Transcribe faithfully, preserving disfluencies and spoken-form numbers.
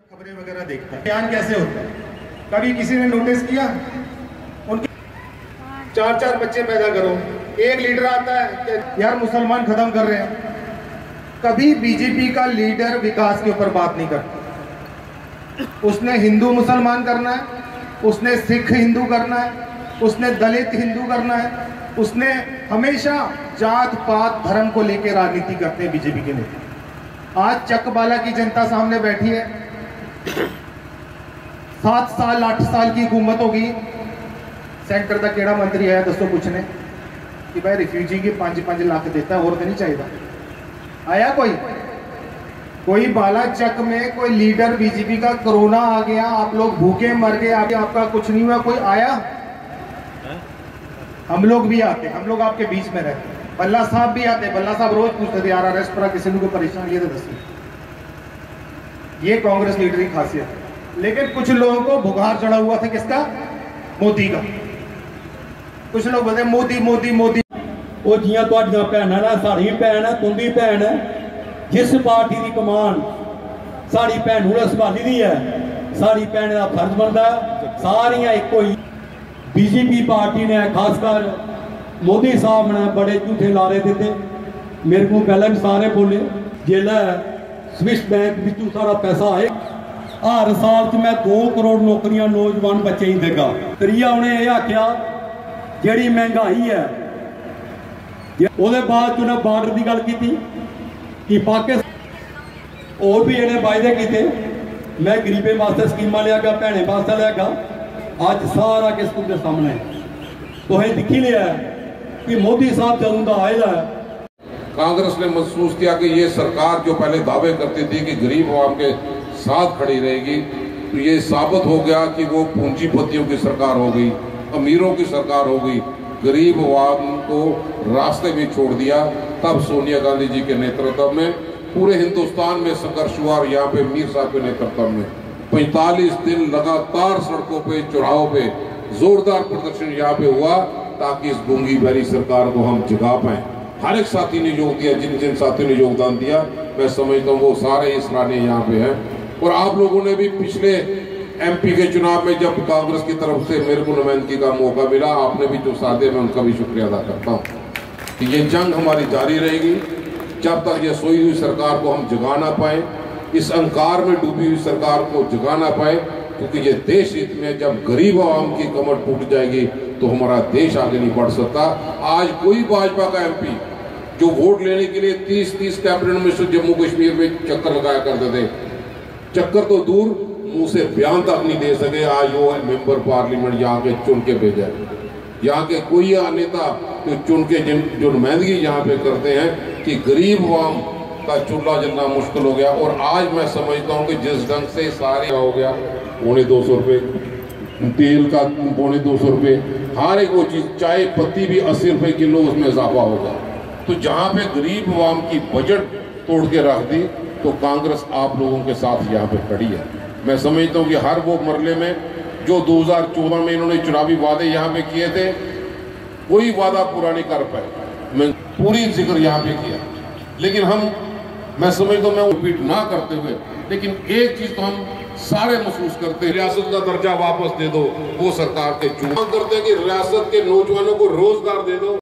खबरें वगैरह देखता है, बयान कैसे होता है? कभी किसी ने नोटिस किया? उनके चार चार बच्चे पैदा करो, एक लीडर आता है कि यार मुसलमान खत्म कर रहे हैं। कभी बीजेपी का लीडर विकास के ऊपर बात नहीं करता। उसने हिंदू मुसलमान करना है, उसने सिख हिंदू करना है, उसने दलित हिंदू करना है, उसने हमेशा जात पात धर्म को लेकर राजनीति करते हैं बीजेपी के नेता। आज चकबाला की जनता सामने बैठी है, सात साल आठ साल की हुकूमत होगी, सेंटर का केड़ा मंत्री आया दोस्तों पूछने कि भाई रिफ्यूजी की पांच पांच लाख देता है और तो नहीं चाहिए? आया कोई? कोई बालाचक में कोई लीडर बीजेपी का कोरोना आ गया, आप लोग भूखे मर गए, आप, आपका कुछ नहीं हुआ, कोई आया? हम लोग भी आते, हम लोग आपके बीच में रहते, बल्ला साहब भी आते, बल्ला साहब रोज पूछते थे यार अरेस्ट पर किसी को परेशान ये तो दसिए। ये कांग्रेस लीडर की खासियत है। लेकिन कुछ लोगों को बुखार चढ़ा हुआ था किसका? मोदी का। कुछ लोग बोलते मोदी मोदी मोदी। वो जियां तुहाडियां भैणां ना, साडी भैण है, तुंदी भैण है, जिस पार्टी की कमान साड़ी भैनू ने संभाली दी है, साड़ी भैन का फर्ज बनता है सारियां एको ही। बीजेपी पार्टी ने खासकर मोदी साहब ने बड़े झूठे लारे देते, मेरे को पहले भी सारे बोले जेला स्विस बैंक बिचू सारा पैसा आए, हर साल च मैं दो करोड़ नौकरियां नौजवान बच्चे ही देगा। त्रीया उन्हें यह आख्या जी महंगाई है, उसके बाद उन्हें बार्डर की गल की कि पाकिस्तान और भी इन्हें वायदे किए, मैं गरीबे वास्ते स्कीमां लियागा, भैने वास्ते लियागा। अज सारा किस तुझे सामने तो दिखी लिया कि मोदी साहब जदों का आएगा। कांग्रेस ने महसूस किया कि ये सरकार जो पहले दावे करती थी कि गरीब आवाम के साथ खड़ी रहेगी, तो ये साबित हो गया कि वो पूंजीपतियों की सरकार हो गई, अमीरों की सरकार हो गई, गरीब आवाम को रास्ते में छोड़ दिया। तब सोनिया गांधी जी के नेतृत्व में पूरे हिंदुस्तान में संघर्ष हुआ और यहाँ पे मीर साहब के नेतृत्व में पैंतालीस दिन लगातार सड़कों पे चौराहों पे जोरदार प्रदर्शन यहाँ पे हुआ ताकि इस गूंगी बहरी सरकार को हम जगा पाए। हर एक साथी ने योग दिया, जिन जिन साथियों ने योगदान दिया मैं समझता हूँ वो सारे इस राने यहाँ पे हैं। और आप लोगों ने भी पिछले एमपी के चुनाव में जब कांग्रेस की तरफ से मेरे को नुमाइंदगी का मौका मिला, आपने भी जो साथ दिया, मैं उनका भी शुक्रिया अदा करता हूँ कि ये जंग हमारी जारी रहेगी जब तक ये सोई हुई सरकार को हम जगा ना पाए, इस अहंकार में डूबी हुई सरकार को जगा ना पाए, क्योंकि ये देश हित में जब गरीब आवाम की कमर टूट जाएगी तो हमारा देश आगे नहीं बढ़ सकता। आज कोई भाजपा का एमपी जो वोट लेने के लिए तीस तीस कैबिनेट मिनिस्टर जम्मू कश्मीर में चक्कर लगाया करते थे, चक्कर तो दूर मुंह से बयान तक नहीं दे सके। आज वो मेंबर पार्लियामेंट यहाँ के चुन के भेजा, यहाँ के कोई नेता जो चुन के जिन जो नुमाइंदगी यहाँ पे करते हैं कि गरीब आवाम का चूल्हा जलना मुश्किल हो गया। और आज मैं समझता हूँ कि जिस ढंग से सारे हो गया पौने दो सौ रुपये, तेल का पौने दो सौ रुपये, हर एक वो चीज़, चाय पत्ती भी अस्सी रुपये किलो उसमें इजाफा होगा। तो जहाँ पे गरीब आवाम की बजट तोड़ के रख दी तो कांग्रेस आप लोगों के साथ यहाँ पे खड़ी है। मैं समझता हूँ कि हर वो मरले में जो दो हज़ार चौदह में इन्होंने चुनावी वादे यहाँ पे किए थे, कोई वादा पूरा नहीं कर पाए। मैं पूरी जिक्र यहाँ पे किया, लेकिन हम मैं समझता हूँ मैं रिपीट ना करते हुए, लेकिन एक चीज तो हम सारे महसूस करते हैं, रियासत का दर्जा वापस दे दो। वो सरकार के चुनाव करते हैं कि रियासत के नौजवानों को रोजगार दे दो।